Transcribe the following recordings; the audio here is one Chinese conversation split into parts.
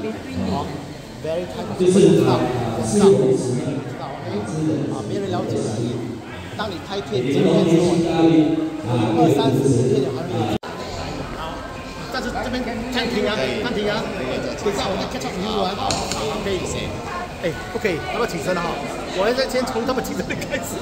好 ，very time 知道，知道，别人了解你。当你开店今天之后，20、30天还没有。但是这边暂停啊，暂停啊，等一下我再 catch up 你完，可以，哎，不可以，要不要起身哈？我要先从他们起身开始。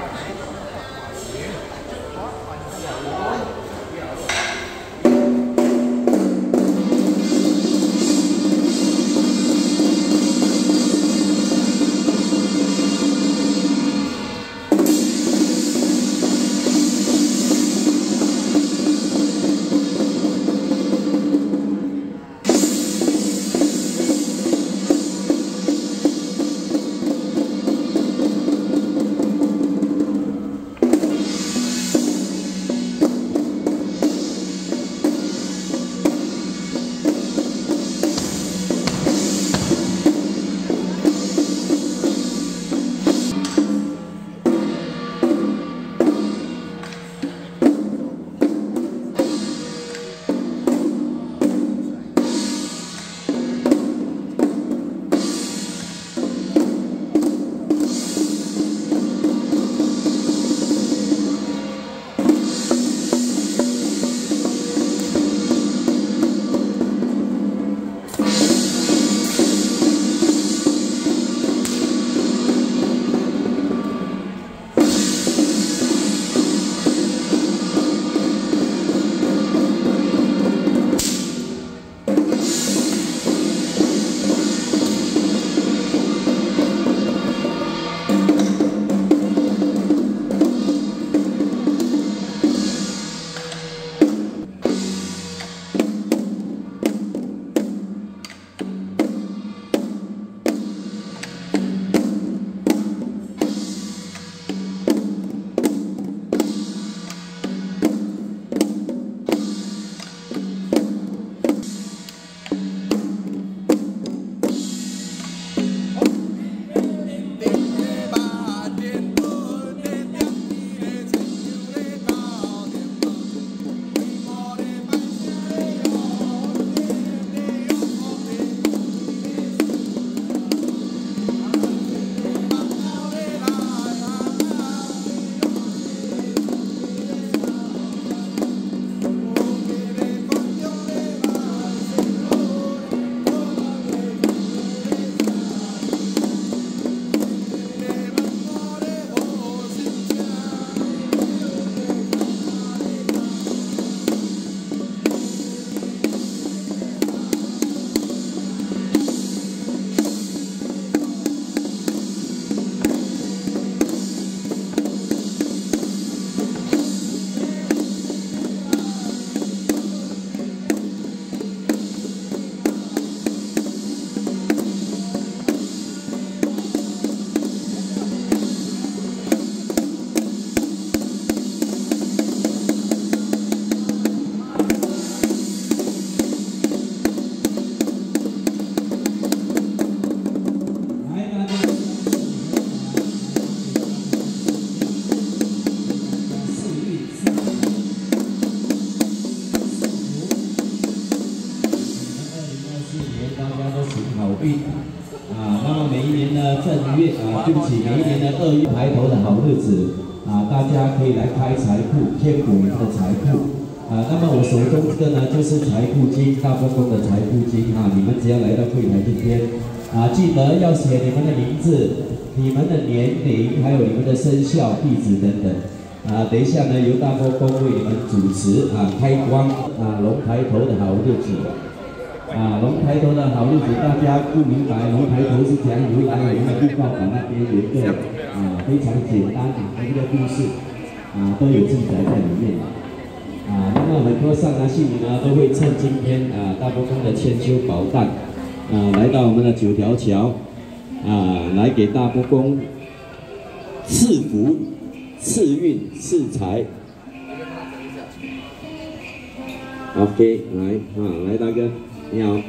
那么每一年的正月对不起，每一年的2月抬头的好日子大家可以来开财库，添补你们的财库那么我手中这个呢就是财库金，大波公的财库金你们只要来到柜台这边记得要写你们的名字、你们的年龄，还有你们的生肖、地址等等等一下呢由大波公为你们主持开光龙抬头的好日子。龙抬头的好日子，大家不明白龙抬头是怎样由来，我们的预告版那边有一个非常简单的一个故事都有记载在里面那么很多上男信女呢都会趁今天大波公的千秋宝诞来到我们的9条桥来给大波公赐福、赐运、赐财。OK， 来大哥。你好，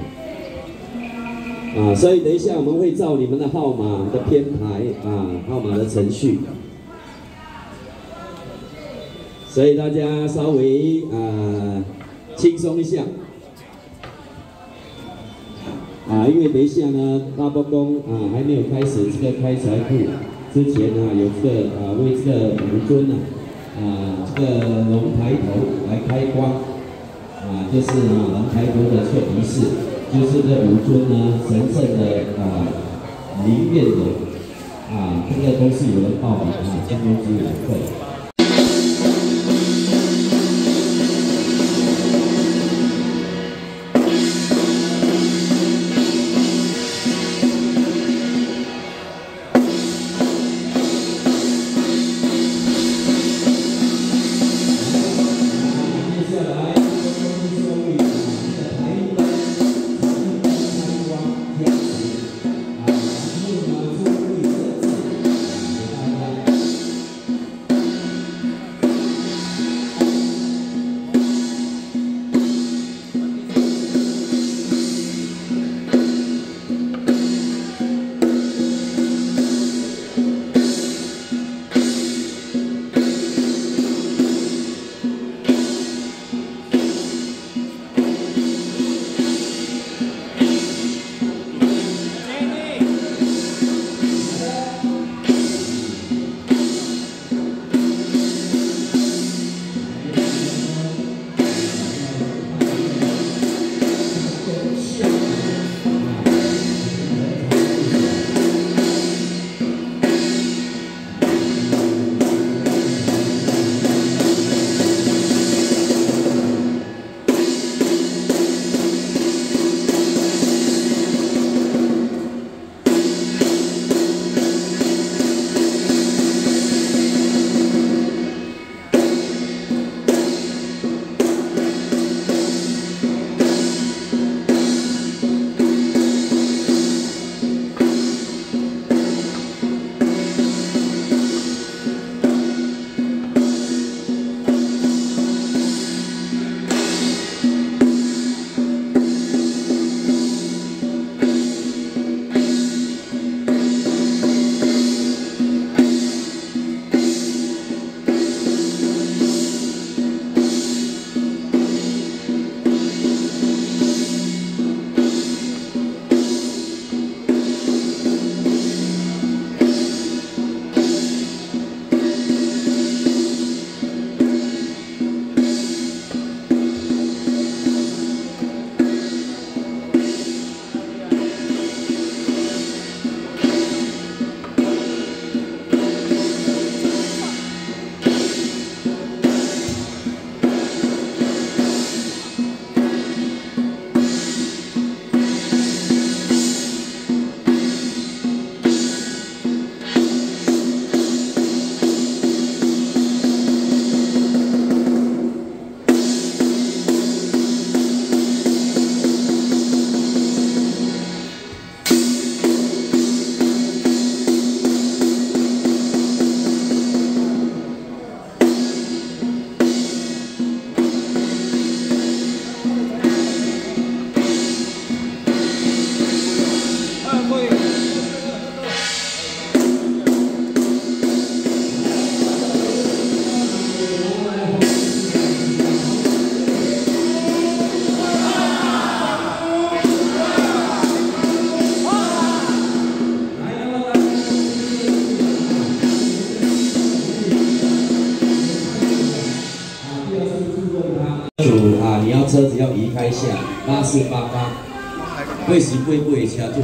所以等一下我们会照你们的号码的编排号码的程序，所以大家稍微轻松一下。 因为等一下呢，大伯公还没有开始这个开财库之前呢，有这个为这个武尊呢这个龙抬头来开光就是龙抬头的这个仪式，就是这武尊呢神圣的灵验龙这个都是有人报名今天只有2份。你要车子要移开下8488，为时会不会掐住？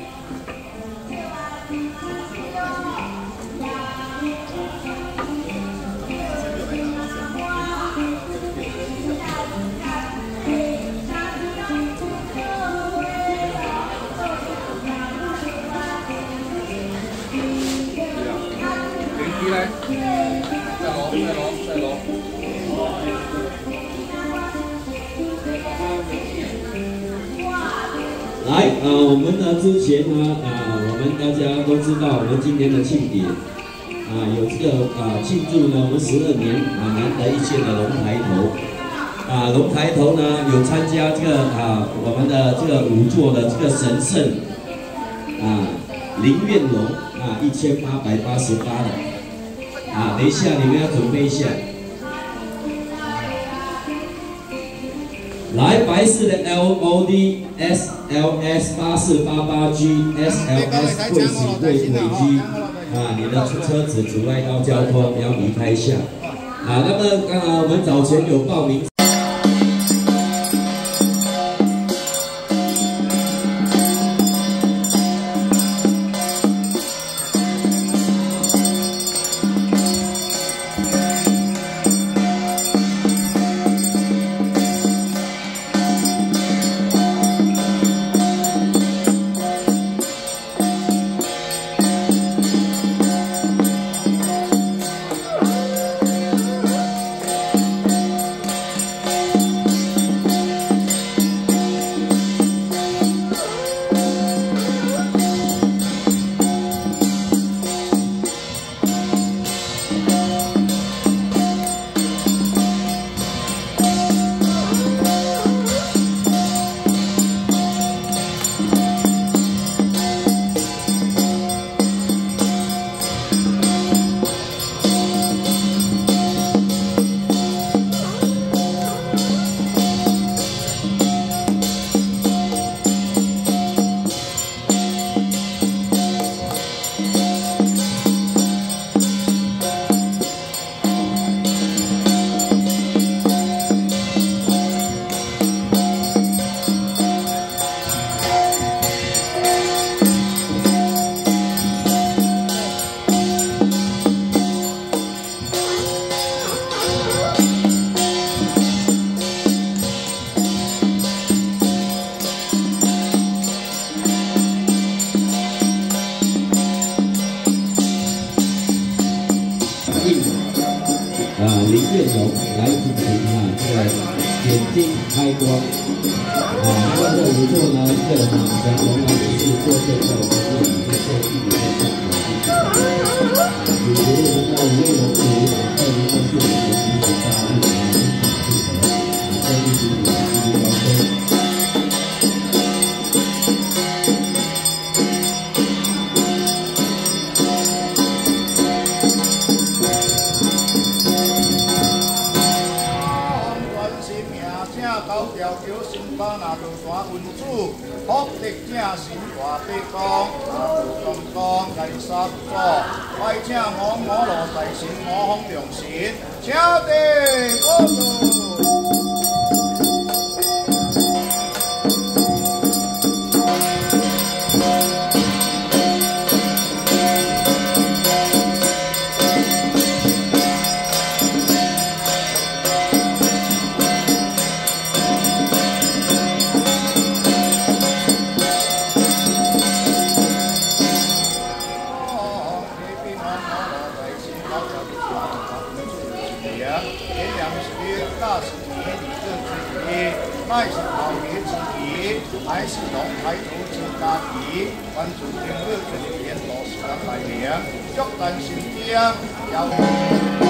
你来，再攞。 来，我们呢之前呢，我们大家都知道，我们今年的庆典，有这个庆祝呢，我们12年难得一见的龙抬头，龙抬头呢有参加这个我们的这个5座的这个神圣灵验龙1888的，等一下你们要准备一下。 来，白色的 LOD SLS 8488G SLS 贵喜贵尾机啊，你的车子阻碍到交通，要离开一下啊。那么我们早前有报名。 林月荣来进行这个眼睛开光那这里做呢，这个全龙呢就是做这个我们里面做第五个项目，比如我们到5月龙族2024年的第9大运这一组的高升。 把那座山文主，福德正神大地公，公公来杀佛，拜请五五路大神五方良神，请地保佑。 乃是头年之期，乃是龙抬头之佳期，关注天日全年都是人来年，祝咱身体要。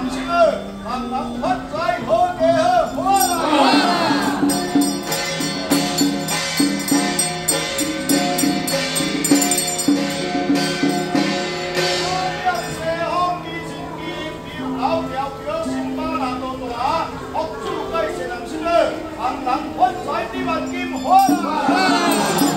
男生儿，人人发财好家好，好啦！人人发财1万金好啦！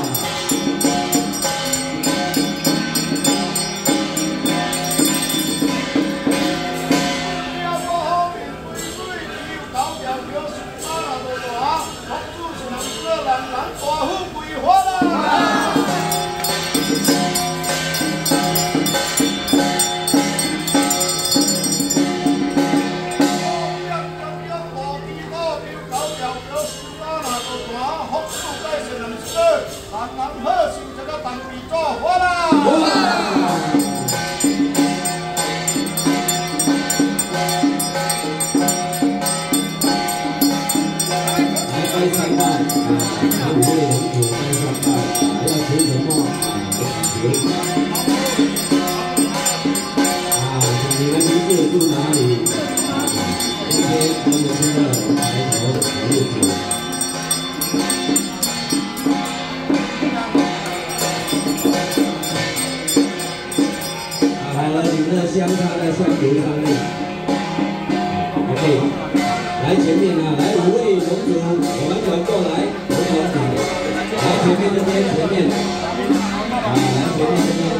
香插在香炉上面 ，OK， 来前面啊，来5位龙族，我们转过来，我们来前面这边，前面，啊，来前面这边，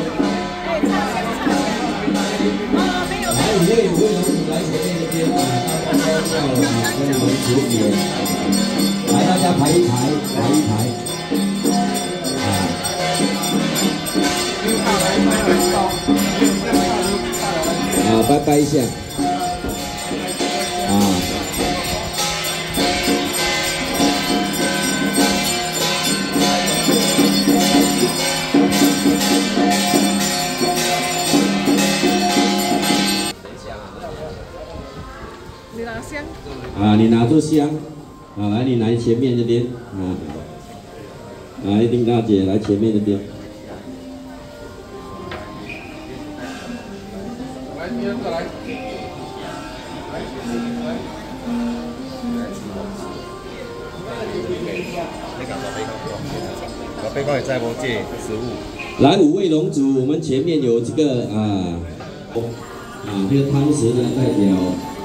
来5位龙族来前面这边啊，大家都要跟你们组别，来大家排一排，排一排，啊。啊，拜拜一下，啊， 你拿香。 啊，你拿住香，啊，来，你来前面这边，啊，来，丁大姐来前面这边。 来，第2个来。 老贝哥也在不借食物。 来5位龙族，我们前面有这个这个汤匙呢代表。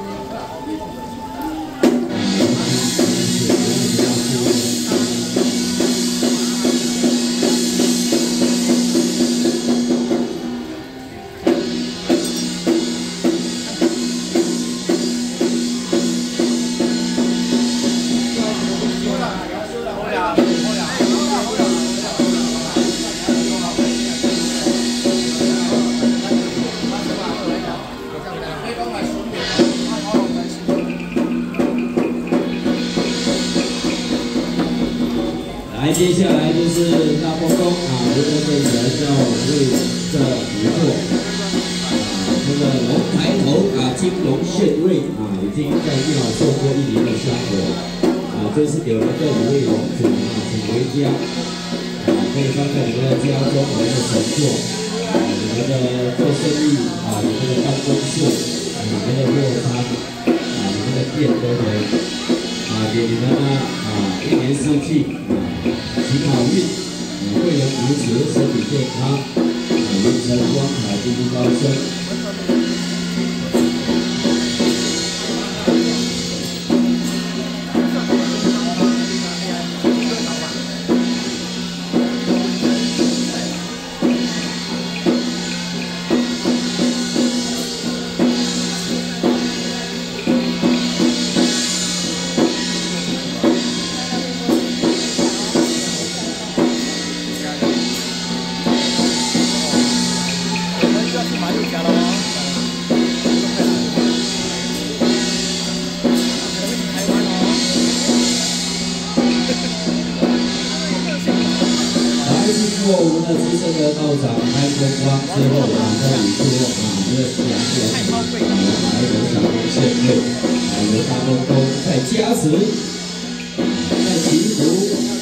来，接下来就是大波公啊，这个圣人要为这一座这个龙抬头啊，金龙献瑞啊，已经在庙受过1年的香火啊，这是给我们这5位龙主啊，请回家啊，可以放在你们的家中，你们的神座啊，你们的做生意啊，你们的办公室啊，你们的卧舱啊，你们的店都可以啊，给你们呢啊，1年4季啊。祈好运，贵人扶持，身体健康，人生光彩，步步高升。过我们的资深的道长开风光之后，然后你说这2点来有小龙献瑞，有大东东在加持，在祈福，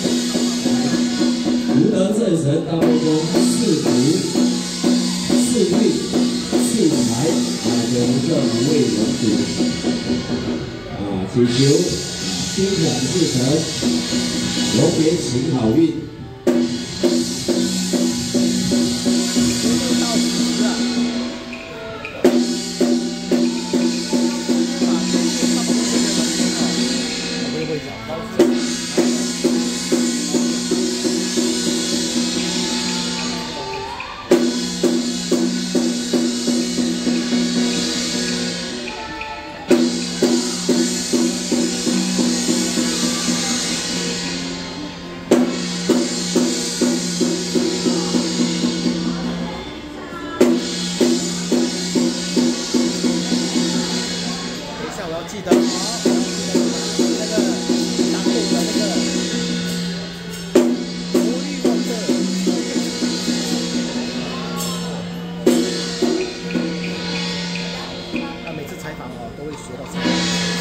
福德正神大东东赐福、赐运、赐财。 给我们这5位龙主祈求心想事成，龙年行好运。 记得哦，那个当地的那个福利问的，他每次采访哦都会学到什么。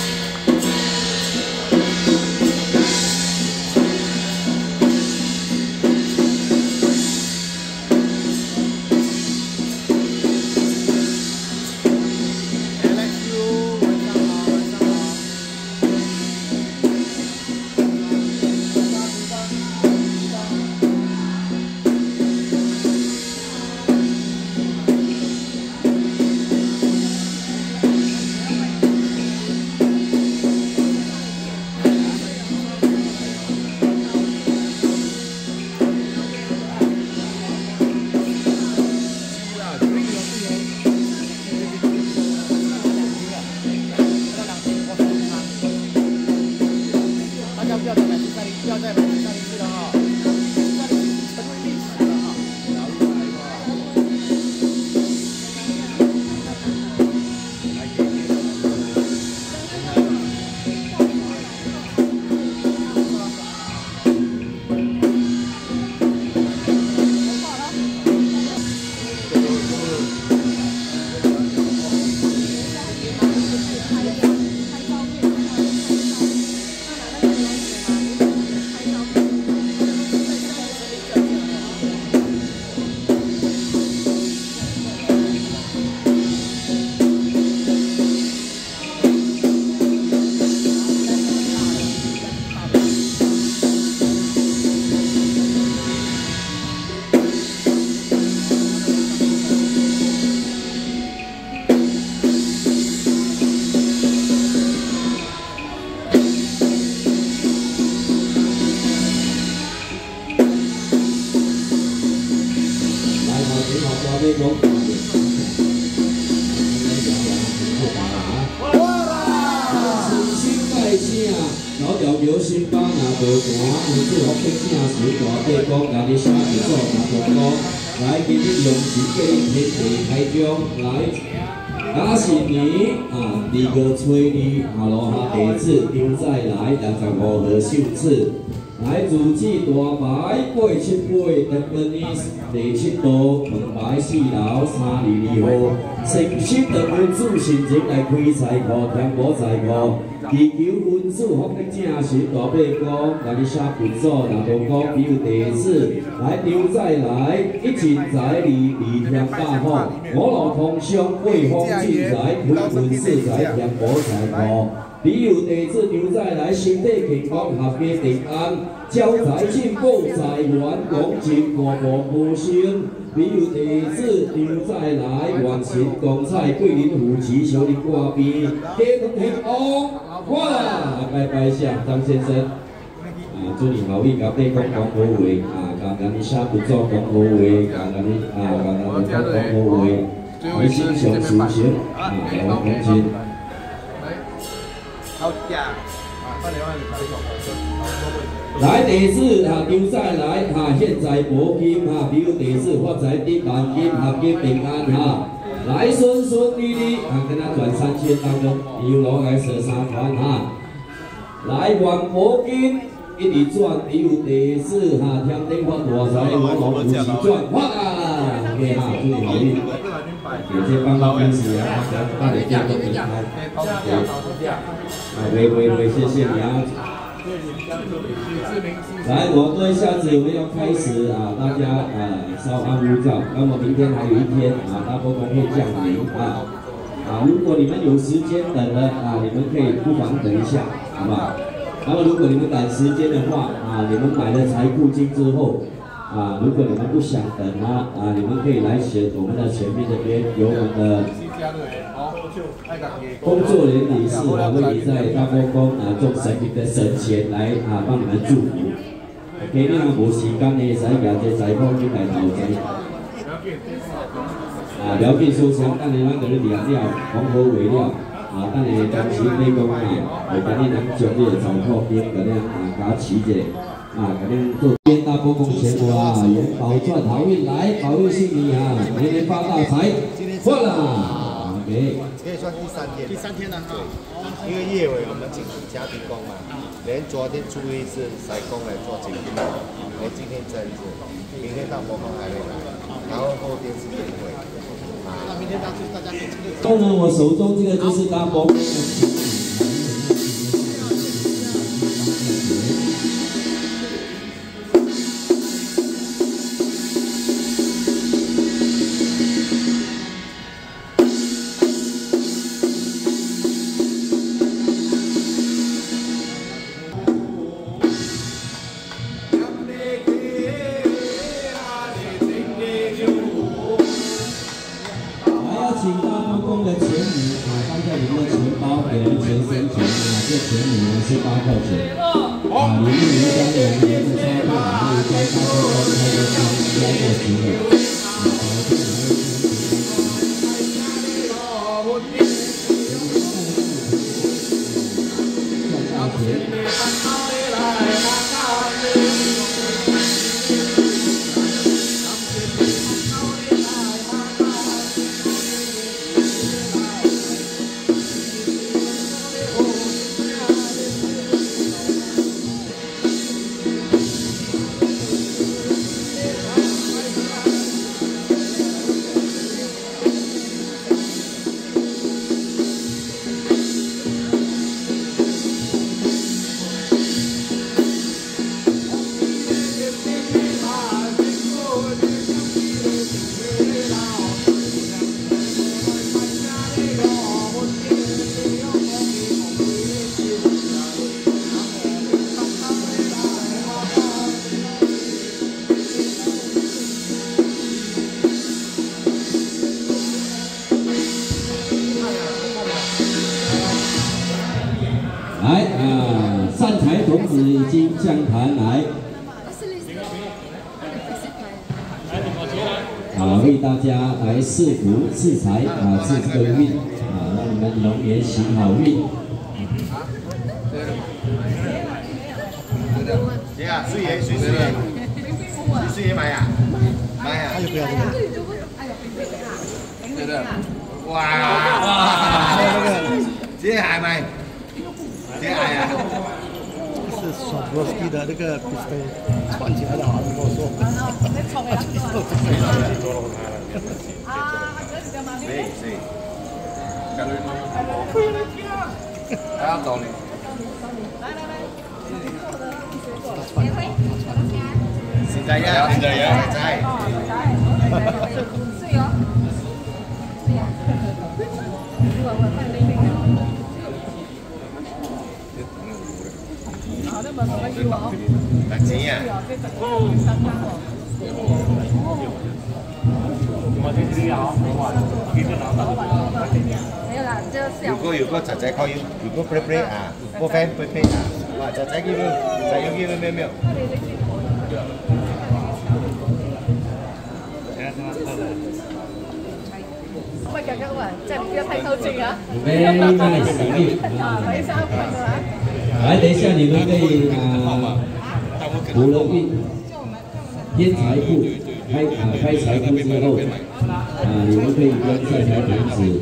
不要再买不要再买304了哈，304成为历史了哈。 老调流星帮拿无寒，有祝福的正神大帝公，家己写一组大公公，来今日用心给天地开张，来，甲是年2月初2，落下地址张再来65号首次，来自己大牌87杯，日本呢第7道门牌4楼322号，诚心的文主心情来开财库，添补财库。 祈求文主福德正神大伯公，来你写佛祖，大公公比如地址，来张再来，一钱财利，利添大福，五路通商，贵风进财，开运四财，添补财库。比如地址张再来，身体健康，合家平安，招财进宝财源广进，五步无生。 比如地址张再来，完成光彩桂林夫妻小林挂边，天空天空，哇！拜拜谢张先生，祝你好运，甲伯公讲好话，甲你写佛祖讲好话，甲你讲好话，你心想事成，来往恭敬。 好呀，快点， 来地址张再来现在保金比如地址发财1万金，合金平安来顺顺利利跟他转3圈当中，有落来射3团来元保金一直转，比如地址天顶发大财，我老有时转发，OK 祝你好运，谢谢帮忙支持大家电动平台，喂，谢谢你来，我对一下子我们要开始啊，大家稍安勿躁。那么明天还有一天啊，大波公会降临如果你们有时间等了你们可以不妨等一下，好不好？那么如果你们赶时间的话你们买了财库金之后如果你们不想等你们可以来选我们的前面这边有我们的工作人员理事为你在大波公做神明的神前来帮你们祝福。今日无时间呢，使廿只财宝进来投资。了解收成，等下咱就咧掠了，讲好话了。等下当时你讲会甲你人将你的财宝金，甲你甲起者，甲你做边大波公钱元宝赚好运来，保佑幸你年年发大财，换啦。OK。 可以算第3天。 第3天了因为夜尾我们请家庭工嘛，连昨天初一是塞工来做请兵，今天生日，明天到佛光还会来，然后后天是宴会。 那明天大家可以亲自。 当然，我手中这个就是大波。请大波公的钱母放在您的钱包，给人钱生钱这钱母呢是8块钱里面有一张我们的钞票，还有一张大波公开的标过纸的赚大钱。来善财童子已经降坛来，为大家来赐福赐财赐这个运让你们龙年行好运。 姐水爷水爷买呀，他就不要这个。对的。哇！姐还买。这爱呀，是索罗斯基的那个皮斯串起来的，好像跟我说。还要走你。现在呀，在。是哟。钱呀！如果仔仔可以，如果 play 我 friend play 哇仔仔叫咩？ 喂，哥哥啊，真係唔要太透氣啊 ！Very nice， 睇衫啊！ 来，等一下你们可以补了运，添财库，开财库之后你们可以跟善财童子。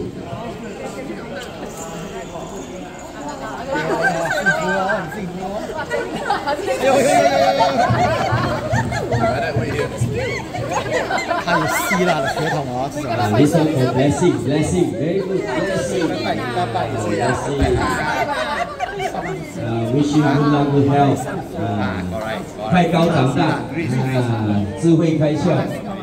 他有希腊的血统 Listen for blessing，very good blessing，blessing。 wish you good luck, good health， 快高长大，智慧开窍。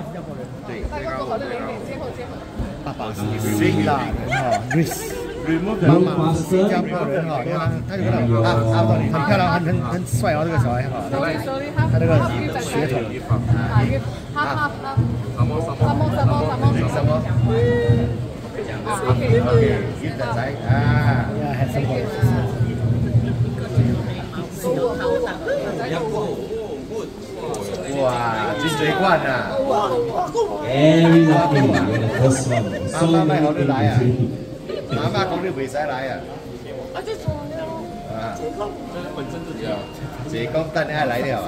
爸爸是最大的哈 ，Remove 妈妈是新加坡人哈，你看他就很漂亮，很帅哦，这个小孩哈，他这个血统。现在啊，哇，金水冠啊 ！Very lucky, you're the first one. So many things to see. 妈妈讲你袂使来啊！姐讲等你爱来了。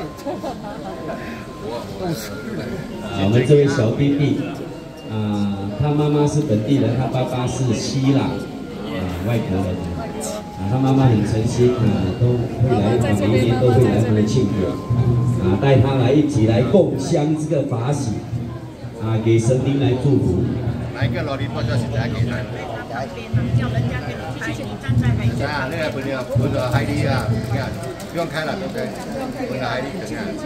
我们这位小弟弟，他妈妈是本地人，他爸爸是希腊，外国人。他妈妈很诚心，都会来，每一年都会来我们庆祝，带他来一起来共襄这个法喜，给神明来祝福。 来个老李多叫现在给他。 叫人家给你拍，你站在海边。 啊，那个不了海里啊，不用开了，对不对？不了海里怎样？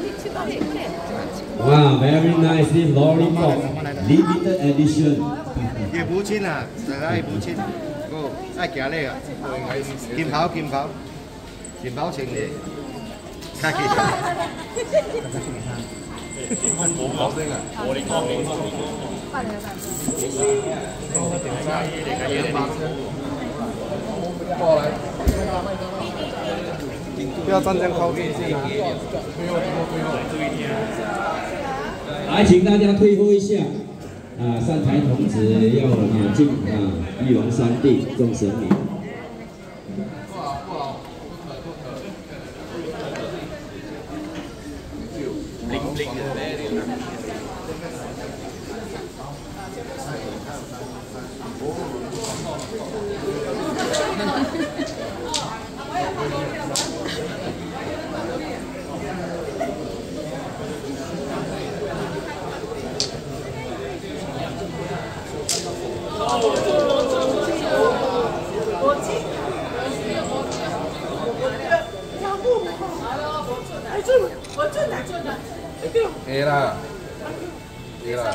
哇 ，very nice, this lollipop, limited edition。 叶母亲啊，大家叶母亲，哦，爱行嘞啊，金袍情侣，开起。好声啊！过来，不要站这样靠近。 来，请大家退后一下。上台童子要敬玉龙三帝众神明。 对啦，对啦。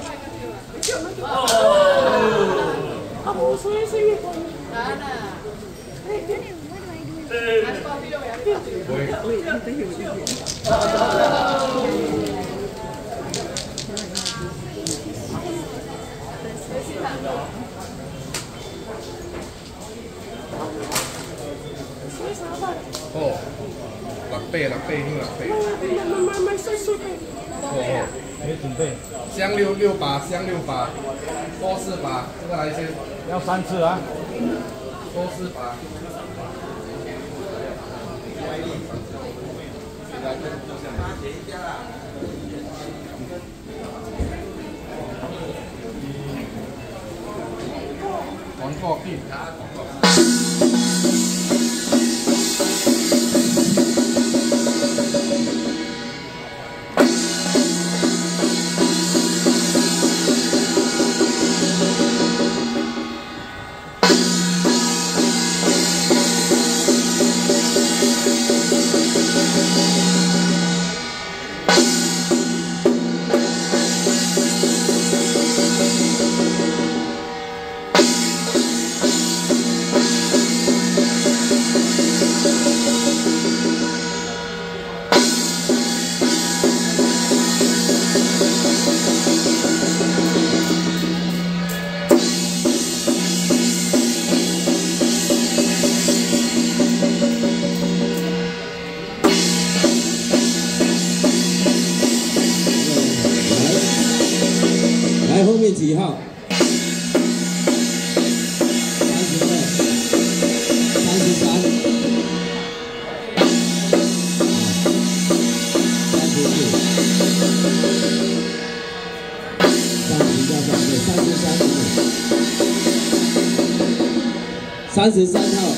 哦，6倍，哦，没准备。香6把，多4把，这个来先。要3次啊。多4把。广告片。来，后面几号？33号。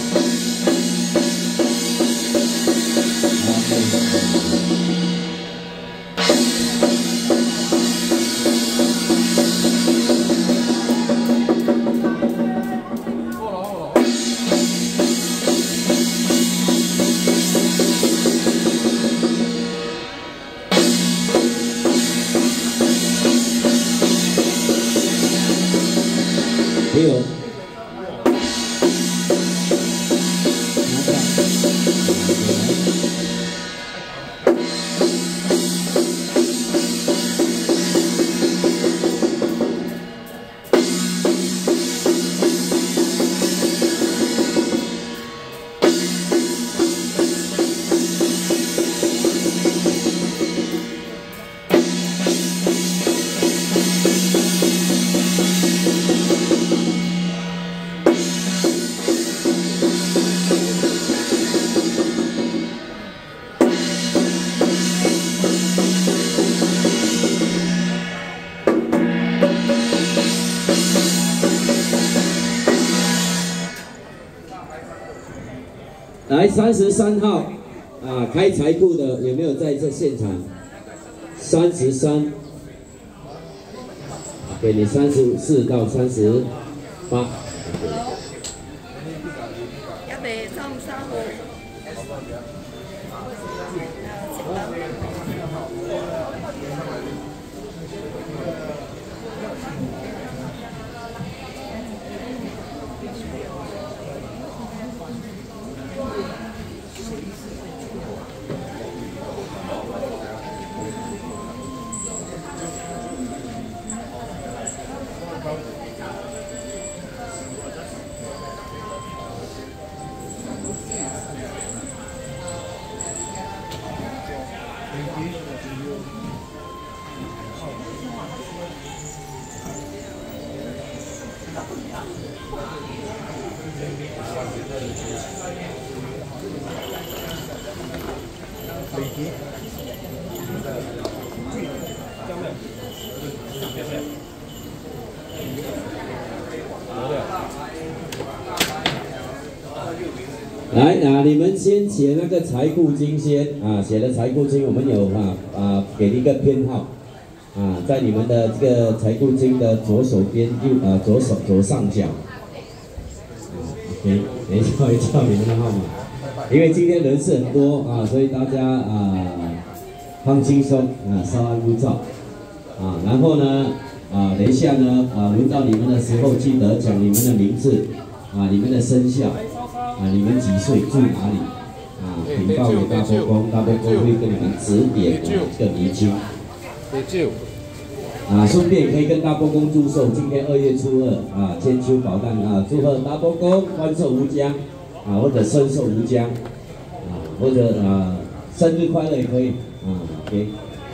来33号啊，开财库的有没有在这现场？33，给你34到38。 也未创啥货。 来啊，你们先写那个财库金先啊，写的财库金我们有给一个编号啊，在你们的这个财库金的左手边左上角。OK， 等一下会叫你们的号码，因为今天人是很多啊，所以大家放轻松啊，稍安勿躁啊。然后呢等一下呢轮到你们的时候，记得讲你们的名字啊，你们的生肖。你们几岁住哪里？禀报给大波公，大波公会跟你们指点这个迷津。顺便可以跟大波公祝寿，今天2月初2千秋宝诞祝贺大波公欢寿无疆或者寿无疆或者生日快乐也可以OK。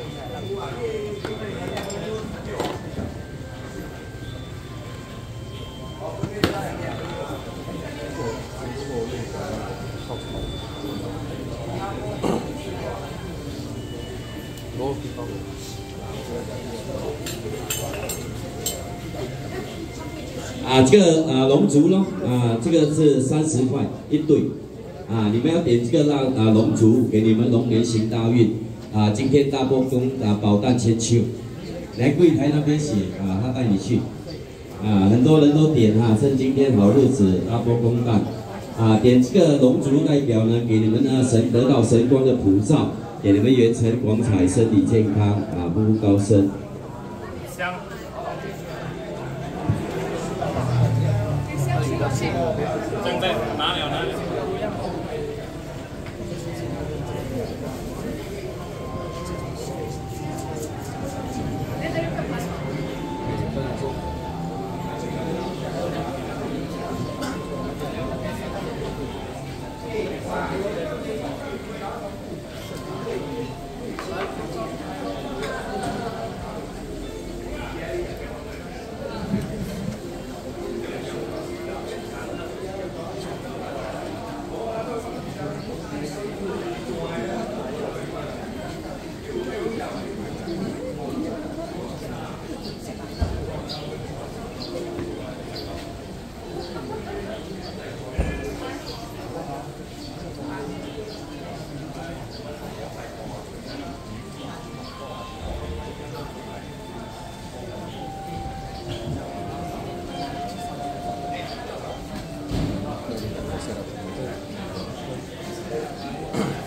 这个龙族咯这个是30块一对你们要点这个龙族，给你们龙年行大运今天大波公宝诞千秋，来柜台那边写他带你去很多人都点趁今天好日子大波公诞点这个龙族代表呢，给你们神得到神光的普照，给你们元辰广彩，身体健康步步高升。 正在拿了。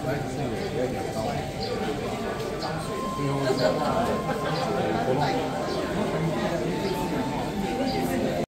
活动。